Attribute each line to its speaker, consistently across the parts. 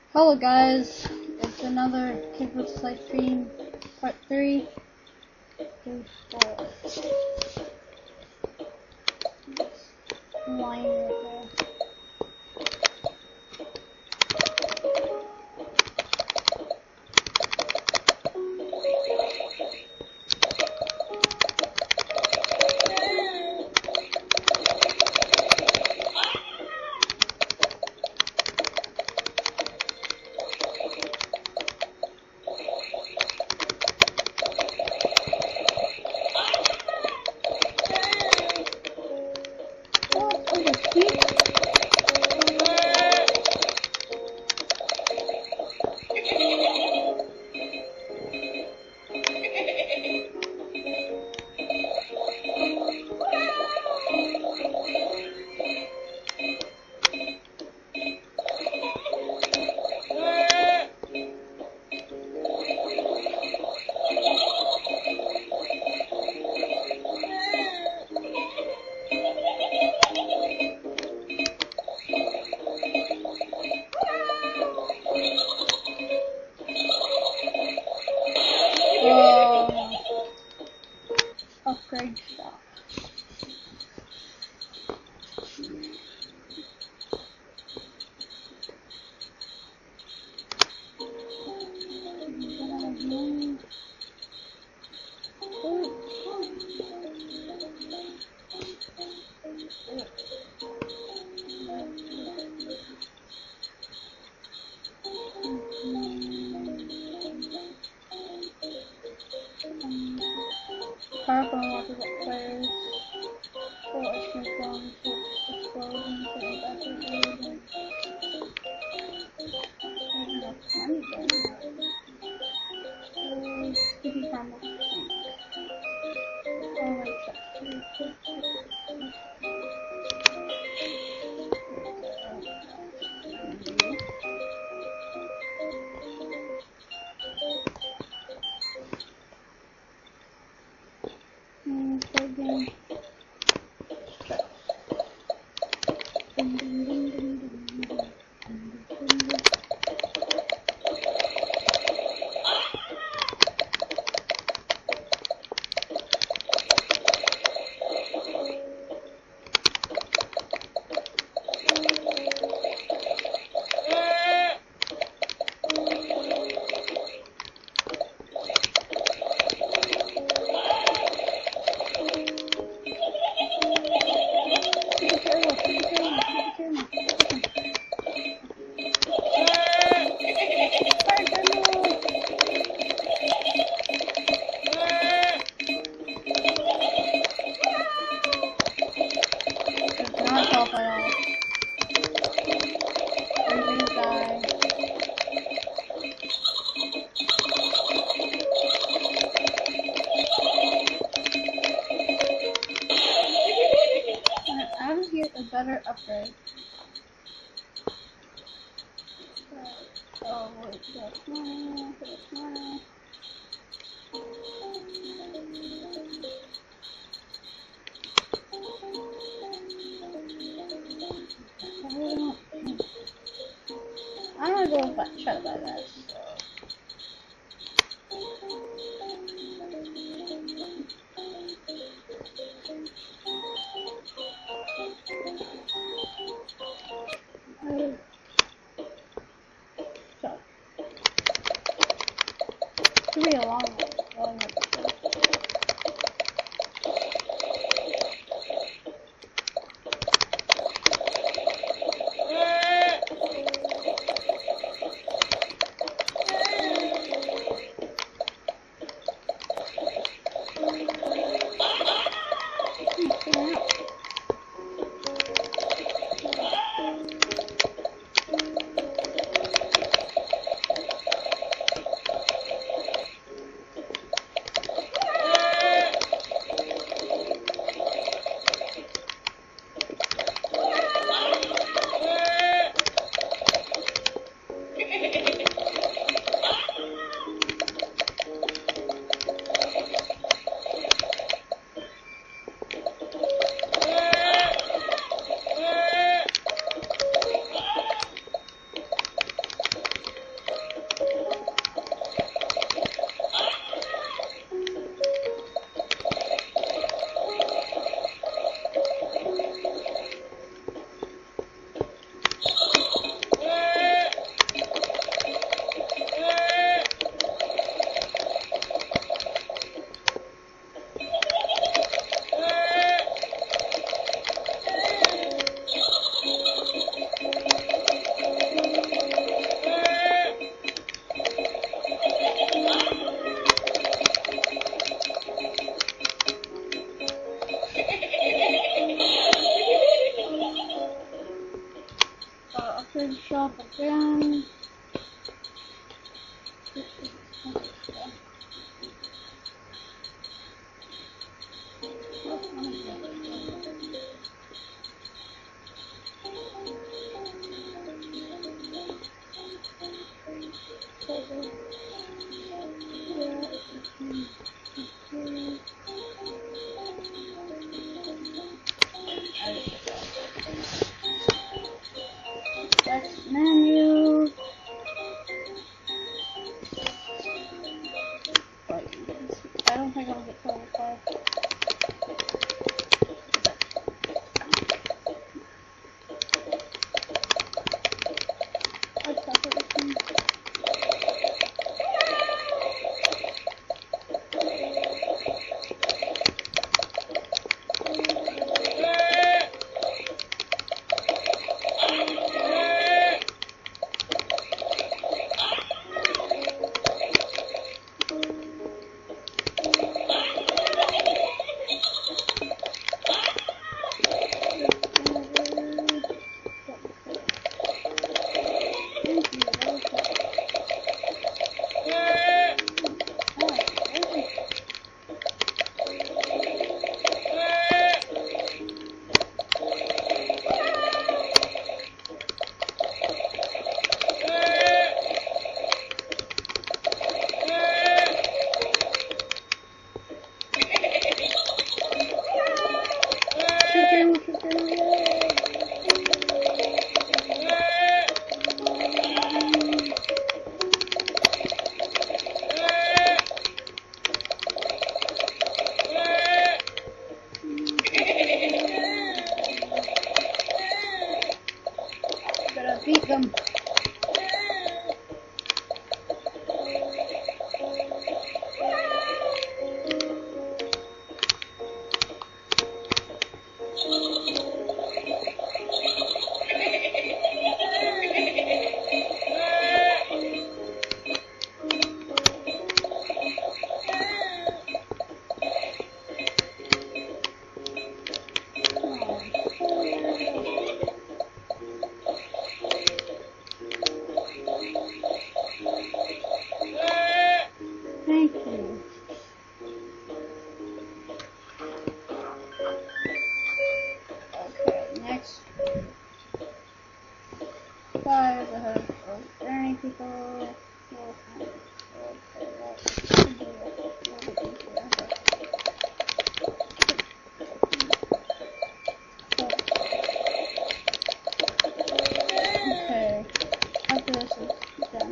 Speaker 1: Hello guys, it's another Kid vs. Life stream, part 3 through 4. Lying right there. Upgrade stuff. Powerful rocket players, full extreme bombs, explosions, and backwards reloading. There's enough money there. Sticky combo tank. Oh wait, that's third game. Better upgrade. Oh wait, that's money, that's money. I'm gonna go try to buy that. Be a long episode. shop again. That's menu. I don't think I'll get total 5. I'll stop everything. Better beat them. Thank you. Okay, next. 5 ahead of any people. Okay, after this is done.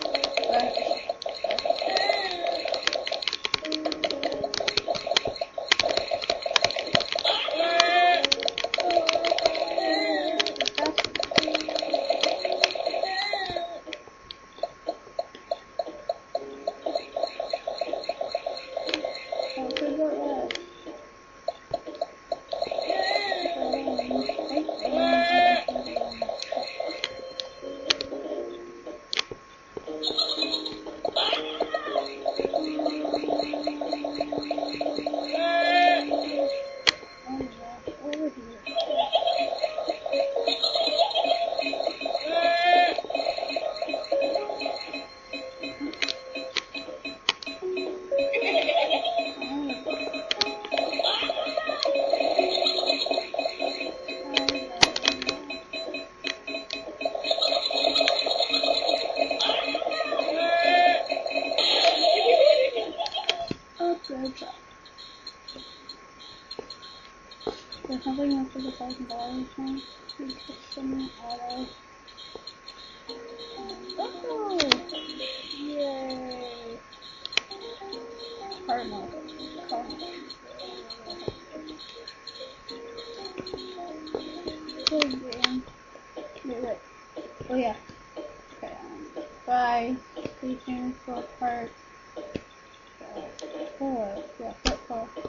Speaker 1: There's something else for the $1,000 thing. Subscription auto. Oh! Yay! Cardinal. Wait. Oh yeah. Okay. Bye. Stay tuned for part 4. Yeah, part 4.